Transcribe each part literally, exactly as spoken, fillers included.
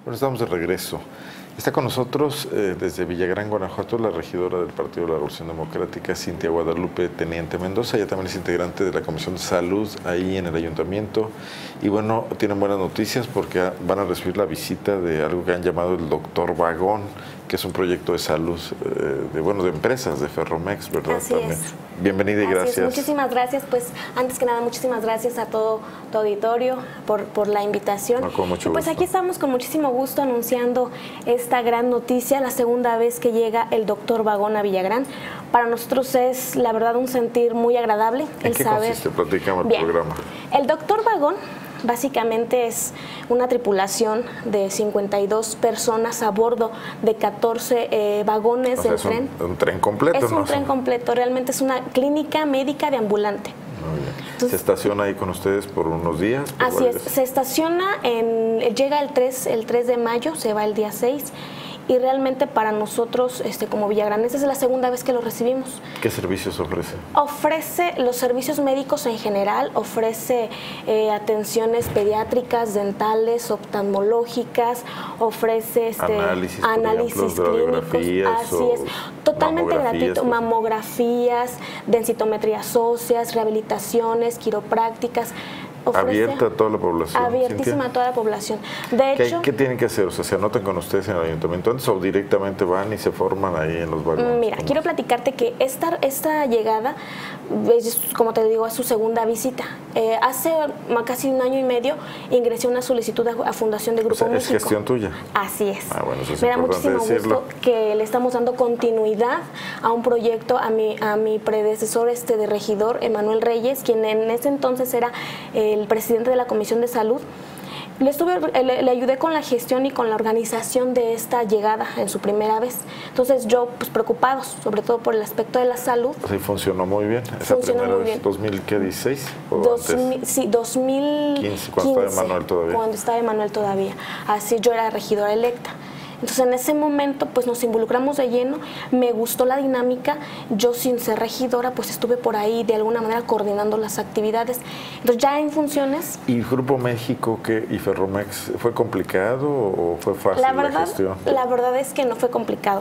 Bueno, estamos de regreso. Está con nosotros eh, desde Villagrán, Guanajuato, la regidora del Partido de la Revolución Democrática, Cintia Guadalupe Teniente Mendoza. Ella también es integrante de la Comisión de Salud ahí en el Ayuntamiento. Y bueno, tienen buenas noticias porque van a recibir la visita de algo que han llamado el Doctor Vagón, que es un proyecto de salud, eh, de bueno, de empresas, de Ferromex, ¿verdad? Así también. es. Bienvenida y Así gracias. Es. Muchísimas gracias. Pues antes que nada, muchísimas gracias a todo tu auditorio por, por la invitación. No, con mucho y pues gusto. aquí estamos con muchísimo gusto anunciando esta gran noticia, la segunda vez que llega el Doctor Vagón a Villagrán. Para nosotros es, la verdad, un sentir muy agradable. ¿En el qué saber... consiste? Platícame el Bien. programa. El Doctor Vagón básicamente es una tripulación de cincuenta y dos personas a bordo de catorce eh, vagones O sea, del es tren. Un, un tren completo, Es un ¿no? tren completo, realmente es una clínica médica de ambulante. Muy bien. Entonces, ¿Se estaciona ahí con ustedes por unos días? Por así es, varios... se estaciona, en, llega el tres, el tres de mayo, se va el día seis. Y realmente para nosotros, este, como villagraneses, es la segunda vez que lo recibimos. ¿Qué servicios ofrece? Ofrece los servicios médicos en general, ofrece eh, atenciones pediátricas, dentales, oftalmológicas, ofrece este, análisis, análisis ejemplo, clínicos, así es, totalmente gratuito, pues. mamografías, densitometrías óseas, rehabilitaciones, quiroprácticas. Ofrece Abierta a toda la población. Abiertísima a toda la población. De hecho, ¿Qué, ¿Qué tienen que hacer? O sea, ¿se anotan con ustedes en el ayuntamiento antes o directamente van y se forman ahí en los vagones? Mira, quiero platicarte que esta, esta llegada, es, como te digo, es su segunda visita. Eh, hace casi un año y medio ingresé una solicitud a, a Fundación de Grupo o sea, México. ¿Es gestión tuya? Así es. Ah, bueno, eso es Me da importante muchísimo decirlo. gusto que le estamos dando continuidad a un proyecto, a mi, a mi predecesor este de regidor, Emanuel Reyes, quien en ese entonces era el presidente de la Comisión de Salud. Le, estuve, le, le ayudé con la gestión y con la organización de esta llegada en su primera vez. Entonces yo, pues preocupados, sobre todo por el aspecto de la salud. Sí, funcionó muy bien. Esa funcionó primera muy vez, bien. ¿dos mil dieciséis? ¿O Dos, antes? Sí, dos mil quince, cuando estaba Emanuel todavía. Cuando estaba Emanuel todavía. Así yo era regidora electa. Entonces en ese momento pues nos involucramos de lleno, me gustó la dinámica, yo sin ser regidora pues estuve por ahí de alguna manera coordinando las actividades. Entonces ya en funciones... ¿Y Grupo México qué, y Ferromex fue complicado o fue fácil la, la, verdad, la gestión? La verdad es que no fue complicado,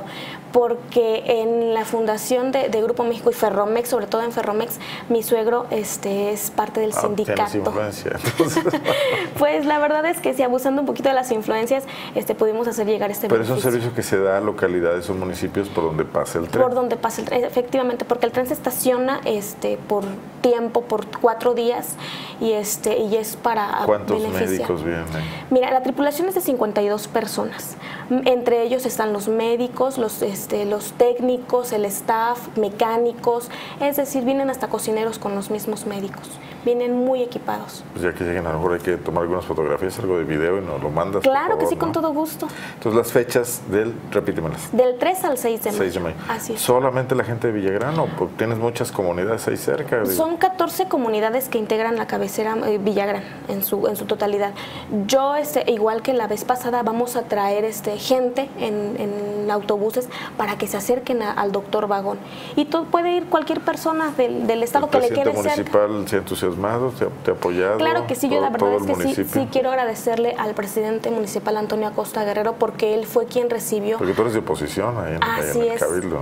porque en la fundación de, de Grupo México y Ferromex, sobre todo en Ferromex, mi suegro este, es parte del ah, sindicato. ¿Tienes influencia? Entonces... Pues la verdad es que si abusando un poquito de las influencias, este, pudimos hacer llegar este Pero beneficio. es un servicio que se da a localidades o municipios por donde pasa el tren. Por donde pasa el tren, efectivamente, porque el tren se estaciona este, por tiempo, por cuatro días, y este y es para ¿Cuántos beneficiar. médicos vienen? Mira, la tripulación es de cincuenta y dos personas. Entre ellos están los médicos, los, este, los técnicos, el staff, mecánicos, es decir, vienen hasta cocineros con los mismos médicos. Vienen muy equipados. Pues ya que lleguen, a lo mejor hay que tomar algunas fotografías, algo de video y nos lo mandas. Claro por favor, que sí, ¿no? con todo gusto. Entonces las fechas del, repítemelas. Del tres al seis de mayo. seis de mayo. Así es. ¿Solamente la gente de Villagrán o tienes muchas comunidades ahí cerca? Son catorce comunidades que integran la cabecera eh, Villagrán en su en su totalidad. Yo, este, igual que la vez pasada, vamos a traer este, gente en, en autobuses para que se acerquen a, al Doctor Vagón. Y todo, puede ir cualquier persona del, del estado que le quede cerca. ¿El presidente municipal se ha entusiasmado, te, te ha apoyado? Claro que sí, yo la verdad es que sí, sí quiero agradecerle al presidente municipal Antonio Acosta Guerrero, porque él fue quien recibió... Porque tú eres de oposición ahí en, Así ahí en el es. Cabildo.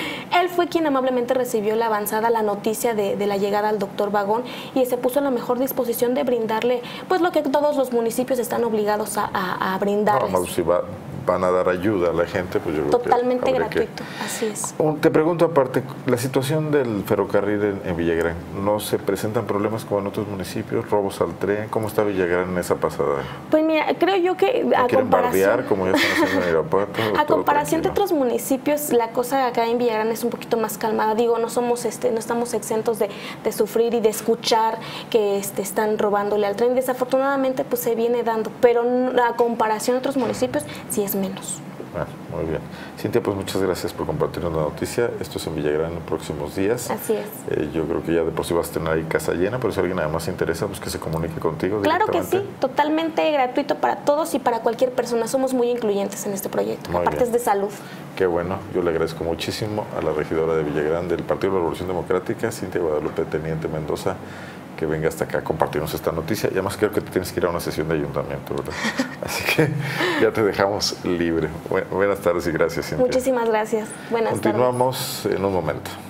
Él fue quien amablemente recibió la avanzada, la noticia de, de la llegada al Doctor Vagón, y se puso en la mejor disposición de brindarle pues lo que todos los municipios están obligados a, a, a brindarles. No, no, si va, van a dar ayuda a la gente, pues yo creo Totalmente que gratuito, que... así es. Te pregunto aparte, la situación del ferrocarril en, en Villagrán, ¿no se presentan problemas como en otros municipios? ¿Robos al tren? ¿Cómo está Villagrán en esa pasada? Pues mira, creo yo que ¿No a quieren comparación... bardear como ya están haciendo en Irapuato? A comparación de otros municipios, la cosa acá en Villagrán es un poquito más calmada. Digo, no somos, este, no estamos exentos de, de sufrir y de escuchar que este, están robándole al tren. Desafortunadamente, pues se viene dando, pero a comparación de otros municipios, sí es menos. Ah, muy bien. Cintia, pues muchas gracias por compartirnos la noticia. Esto es en Villagrán en los próximos días. Así es. Eh, yo creo que ya de por sí vas a tener ahí casa llena, pero si alguien además se interesa, pues que se comunique contigo. Claro que sí, totalmente gratuito para todos y para cualquier persona. Somos muy incluyentes en este proyecto, muy aparte bien. es de salud. Qué bueno, yo le agradezco muchísimo a la regidora de Villagrán del Partido de la Revolución Democrática, Cintia Guadalupe Teniente Mendoza, que venga hasta acá a compartirnos esta noticia. Y además creo que tú tienes que ir a una sesión de ayuntamiento, ¿verdad? Así que ya te dejamos libre. Buenas tardes y gracias, Cintia. Muchísimas gracias. Buenas tardes. Continuamos en un momento.